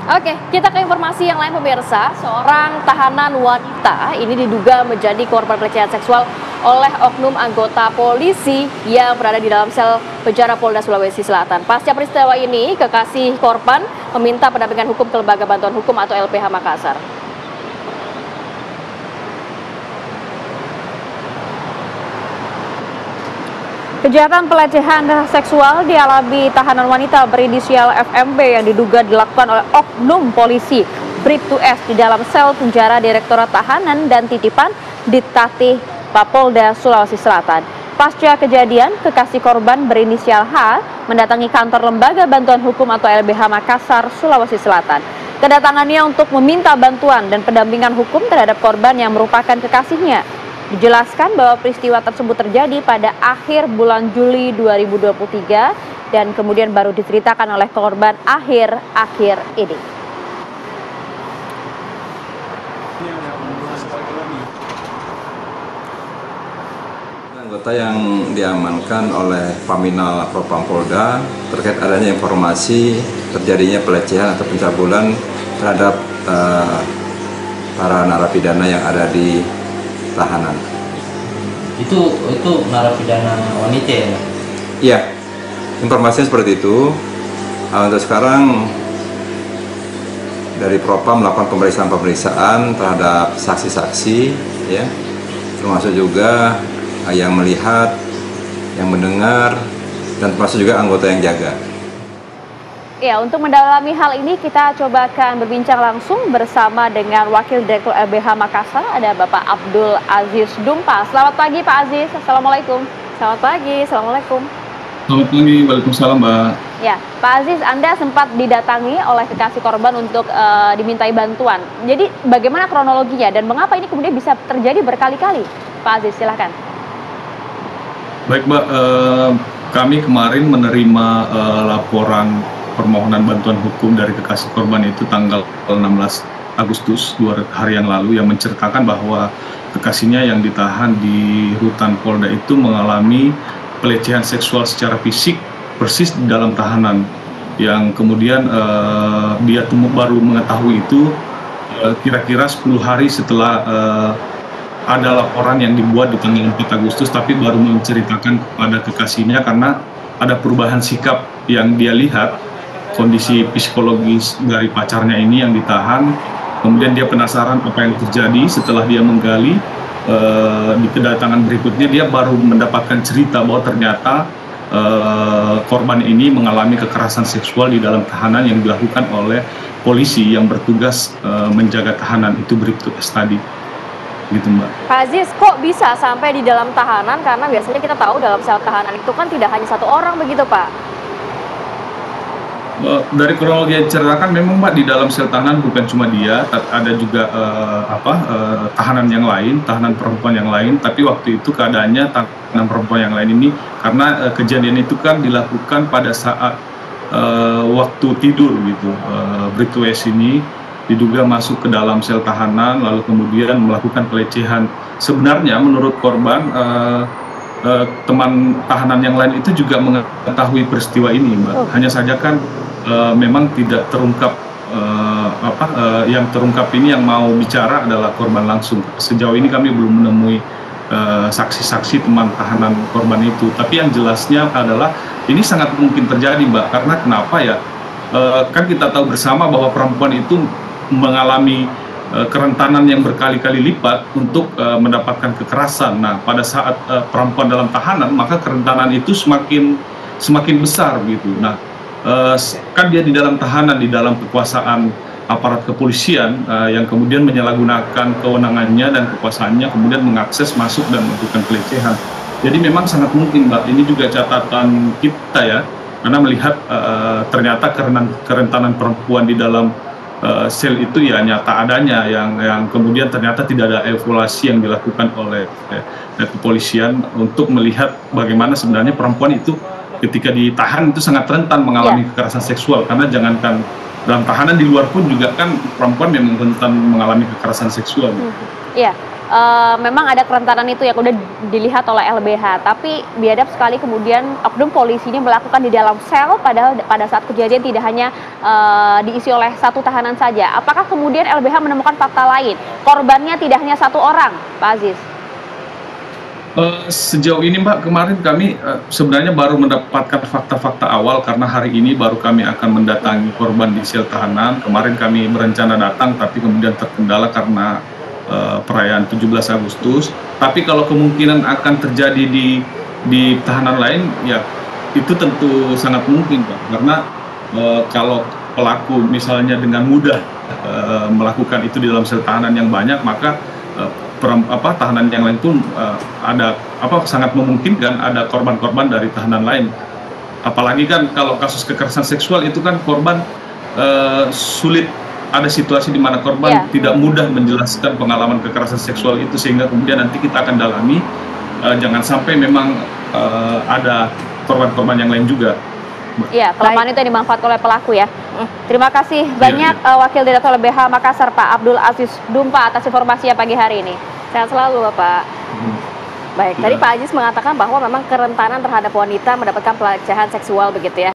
Oke, kita ke informasi yang lain pemirsa. Seorang tahanan wanita ini diduga menjadi korban pelecehan seksual oleh oknum anggota polisi yang berada di dalam sel penjara Polda Sulawesi Selatan. Pasca peristiwa ini, kekasih korban meminta pendampingan hukum ke Lembaga Bantuan Hukum atau LPH Makassar. Kejahatan pelecehan seksual dialami tahanan wanita berinisial FMB yang diduga dilakukan oleh oknum polisi Bribtu S di dalam sel penjara Direktorat Tahanan dan Titipan Dittatih Polda Sulawesi Selatan. Pasca kejadian, kekasih korban berinisial H mendatangi kantor Lembaga Bantuan Hukum atau LBH Makassar, Sulawesi Selatan. Kedatangannya untuk meminta bantuan dan pendampingan hukum terhadap korban yang merupakan kekasihnya. Dijelaskan bahwa peristiwa tersebut terjadi pada akhir bulan Juli 2023 dan kemudian baru diceritakan oleh korban akhir-akhir ini. Anggota yang diamankan oleh Paminal Propam Polda terkait adanya informasi terjadinya pelecehan atau pencabulan terhadap para narapidana yang ada di tahanan. Itu narapidana wanita ya? Iya, informasinya seperti itu. Untuk sekarang dari Propam melakukan pemeriksaan terhadap saksi-saksi, ya, termasuk juga yang melihat, yang mendengar, dan termasuk juga anggota yang jaga. Ya, untuk mendalami hal ini kita coba akan berbincang langsung bersama dengan Wakil Direktur LBH Makassar, ada Bapak Abdul Aziz Dumpa. Selamat pagi Pak Aziz, Assalamualaikum. Selamat pagi, Assalamualaikum. Selamat pagi, Waalaikumsalam Mbak. Ya, Pak Aziz, Anda sempat didatangi oleh kekasih korban untuk dimintai bantuan. Jadi bagaimana kronologinya dan mengapa ini kemudian bisa terjadi berkali-kali? Pak Aziz, silahkan. Baik Mbak, kami kemarin menerima laporan permohonan bantuan hukum dari kekasih korban itu tanggal 16 Agustus 2 hari yang lalu yang menceritakan bahwa kekasihnya yang ditahan di rutan Polda itu mengalami pelecehan seksual secara fisik persis di dalam tahanan, yang kemudian dia baru mengetahui itu kira-kira 10 hari setelah ada laporan yang dibuat di tanggal 4 Agustus, tapi baru menceritakan kepada kekasihnya karena ada perubahan sikap yang dia lihat, kondisi psikologis dari pacarnya ini yang ditahan. Kemudian dia penasaran apa yang terjadi. Setelah dia menggali, di kedatangan berikutnya dia baru mendapatkan cerita bahwa ternyata korban ini mengalami kekerasan seksual di dalam tahanan yang dilakukan oleh polisi yang bertugas menjaga tahanan itu Bribtu S tadi. Gitu Mbak. Pak Aziz, kok bisa sampai di dalam tahanan? Karena biasanya kita tahu dalam sel tahanan itu kan tidak hanya satu orang begitu Pak. Dari kronologi yang diceritakan memang Mbak, di dalam sel tahanan bukan cuma dia, ada juga tahanan yang lain, tahanan perempuan yang lain, tapi waktu itu keadaannya tahanan perempuan yang lain ini karena kejadian itu kan dilakukan pada saat waktu tidur gitu. Bribtu S ini diduga masuk ke dalam sel tahanan lalu kemudian melakukan pelecehan. Sebenarnya menurut korban teman tahanan yang lain itu juga mengetahui peristiwa ini Mbak. Hanya saja kan memang tidak terungkap, yang terungkap ini yang mau bicara adalah korban langsung. Sejauh ini kami belum menemui saksi-saksi teman tahanan korban itu. Tapi yang jelasnya adalah ini sangat mungkin terjadi Mbak, karena kenapa ya? Kan kita tahu bersama bahwa perempuan itu mengalami kerentanan yang berkali-kali lipat untuk mendapatkan kekerasan. Nah, pada saat perempuan dalam tahanan, maka kerentanan itu semakin besar gitu. Nah, kan dia di dalam tahanan, di dalam kekuasaan aparat kepolisian yang kemudian menyalahgunakan kewenangannya dan kekuasaannya, kemudian mengakses masuk dan melakukan pelecehan. Jadi memang sangat mungkin Mbak, ini juga catatan kita ya, karena melihat ternyata kerentanan perempuan di dalam sel itu ya nyata adanya, yang kemudian ternyata tidak ada evaluasi yang dilakukan oleh kepolisian untuk melihat bagaimana sebenarnya perempuan itu ketika ditahan itu sangat rentan mengalami kekerasan seksual, karena jangankan dalam tahanan, di luar pun juga kan perempuan memang rentan mengalami kekerasan seksual. Iya, memang ada kerentanan itu yang udah dilihat oleh LBH, tapi biadab sekali kemudian oknum polisi ini melakukan di dalam sel, padahal pada saat kejadian tidak hanya diisi oleh satu tahanan saja. Apakah kemudian LBH menemukan fakta lain? Korbannya tidak hanya satu orang, Pak Aziz? Sejauh ini Mbak, kemarin kami sebenarnya baru mendapatkan fakta-fakta awal karena hari ini baru kami akan mendatangi korban di sel tahanan. Kemarin kami berencana datang tapi kemudian terkendala karena perayaan 17 Agustus. Tapi kalau kemungkinan akan terjadi di tahanan lain, ya itu tentu sangat mungkin Pak. Karena kalau pelaku misalnya dengan mudah melakukan itu di dalam sel tahanan yang banyak, maka tahanan yang lain pun sangat memungkinkan ada korban-korban dari tahanan lain. Apalagi kan kalau kasus kekerasan seksual itu kan korban sulit, ada situasi di mana korban tidak mudah menjelaskan pengalaman kekerasan seksual itu, sehingga kemudian nanti kita akan dalami jangan sampai memang ada korban-korban yang lain juga. Iya, kelemahan itu yang dimanfaatkan oleh pelaku ya. Terima kasih banyak Wakil Direktur LBH Makassar Pak Abdul Aziz Dumpa atas informasinya pagi hari ini. Sehat selalu Bapak. Baik, tadi Pak Aziz mengatakan bahwa memang kerentanan terhadap wanita mendapatkan pelecehan seksual begitu ya.